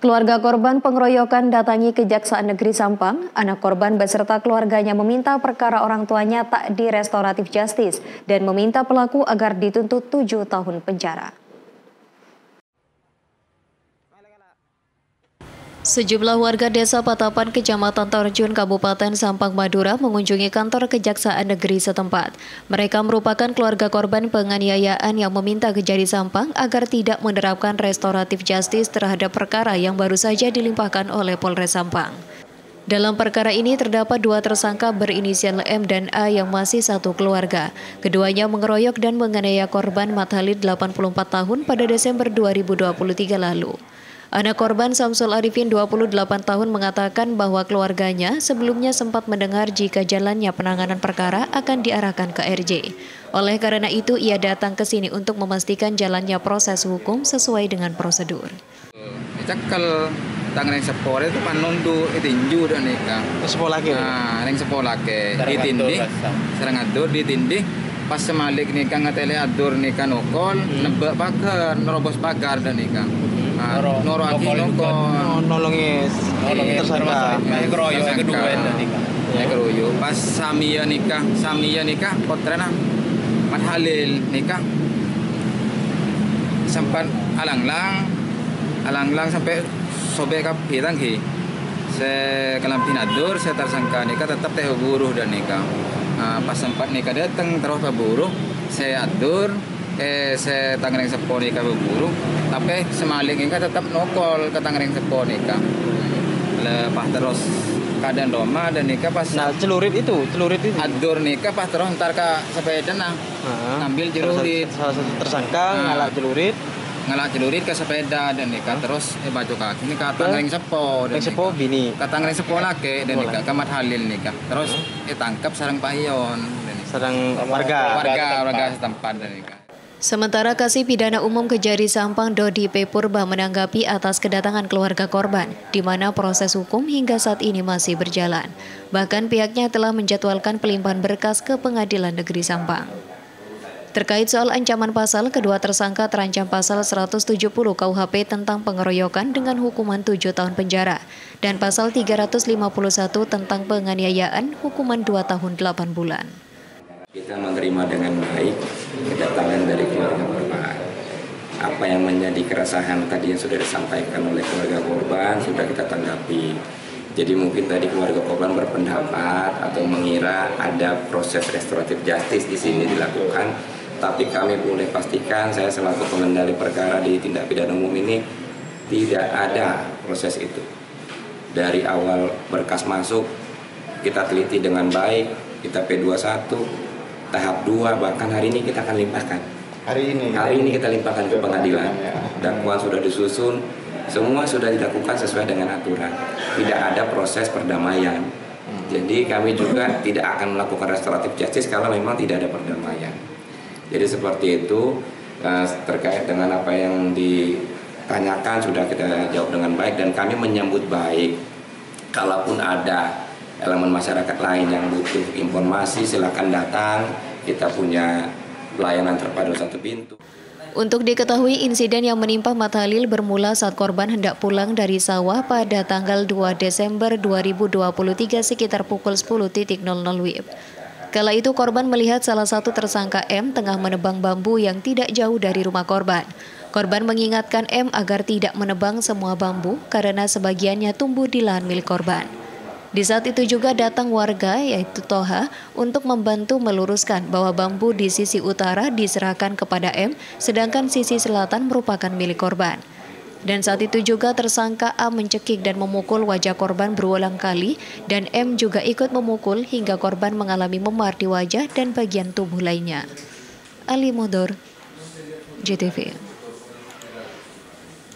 Keluarga korban pengeroyokan datangi Kejaksaan Negeri Sampang. Anak korban beserta keluarganya meminta perkara orang tuanya tak di restoratif justice dan meminta pelaku agar dituntut 7 tahun penjara. Sejumlah warga desa Patapan, Kecamatan Torjun, Kabupaten Sampang, Madura mengunjungi kantor Kejaksaan Negeri setempat. Mereka merupakan keluarga korban penganiayaan yang meminta Kejari Sampang agar tidak menerapkan restoratif justice terhadap perkara yang baru saja dilimpahkan oleh Polres Sampang. Dalam perkara ini terdapat 2 tersangka berinisial M dan A yang masih satu keluarga. Keduanya mengeroyok dan menganiaya korban Mat Halid 84 tahun pada Desember 2023 lalu. Anak korban Samsul Arifin 28 tahun mengatakan bahwa keluarganya sebelumnya sempat mendengar jika jalannya penanganan perkara akan diarahkan ke RJ. Oleh karena itu ia datang ke sini untuk memastikan jalannya proses hukum sesuai dengan prosedur. Cakal tangan yang sepore itu panundu itinju dan nikah. Sepolah ke. Nah, yang sepolah ke ditindih, serang adur ditindih. Pas semalik nikah ngatele adur nikah nokol, nebak pagar, nerobos pagar dan nikah. Noro aki nokol, nolongis tersangka. Keroyo kedua dan nikah. Ya keroyo. Pas samia nikah potrena Mat Halil nikah. Sempat alang-lang sampai sobek kap hitang ki. Saya kelam tinadur, saya tersangka nikah tetap teh buruh dan nikah. Pas sempat nikah datang terus buruh, saya atur, saya tangan yang sepo nikah buruh, tapi semalik nikah tetap nokol ke tangan yang sepo nikah. Lepas terus keadaan Roma dan nikah pas. Nah celurit itu. Adur nikah pas terus ntar ke sepeda ngambil celurit. Salah satu tersangka ngalak celurit ke sepeda dan nikah terus baju kaki ini kata ngering sepo dan sepo bini kata ngering sepo laki dan nikah ke Mat Halil nikah terus tangkap sarang pahion dan sarang warga setempat dan nikah. Sementara Kasih Pidana Umum Kejari Sampang Dodi P. Purba menanggapi atas kedatangan keluarga korban, di mana proses hukum hingga saat ini masih berjalan. Bahkan pihaknya telah menjadwalkan pelimpahan berkas ke Pengadilan Negeri Sampang. Terkait soal ancaman pasal, kedua tersangka terancam pasal 170 KUHP tentang pengeroyokan dengan hukuman 7 tahun penjara dan pasal 351 tentang penganiayaan hukuman 2 tahun 8 bulan. Kita menerima dengan baik kedatangan dari keluarga korban. Apa yang menjadi keresahan tadi yang sudah disampaikan oleh keluarga korban sudah kita tanggapi. Jadi mungkin tadi keluarga korban berpendapat atau mengira ada proses restoratif justice di sini dilakukan. Tapi kami boleh pastikan, saya selaku pengendali perkara di tindak pidana umum ini tidak ada proses itu. Dari awal berkas masuk, kita teliti dengan baik, kita P21, tahap 2, bahkan hari ini kita akan limpahkan. Hari ini kita limpahkan ke pengadilan. Dakwaan sudah disusun, semua sudah dilakukan sesuai dengan aturan. Tidak ada proses perdamaian. Jadi kami juga tidak akan melakukan restoratif justice kalau memang tidak ada perdamaian. Jadi seperti itu, terkait dengan apa yang ditanyakan sudah kita jawab dengan baik dan kami menyambut baik. Kalaupun ada elemen masyarakat lain yang butuh informasi silakan datang, kita punya pelayanan terpadu satu pintu. Untuk diketahui, insiden yang menimpa Mat Halil bermula saat korban hendak pulang dari sawah pada tanggal 2 Desember 2023 sekitar pukul 10.00 WIB. Kala itu korban melihat salah satu tersangka M tengah menebang bambu yang tidak jauh dari rumah korban. Korban mengingatkan M agar tidak menebang semua bambu karena sebagiannya tumbuh di lahan milik korban. Di saat itu juga datang warga yaitu Toha untuk membantu meluruskan bahwa bambu di sisi utara diserahkan kepada M, sedangkan sisi selatan merupakan milik korban. Dan saat itu juga tersangka A mencekik dan memukul wajah korban berulang kali dan M juga ikut memukul hingga korban mengalami memar di wajah dan bagian tubuh lainnya. Ali Modor, JTV.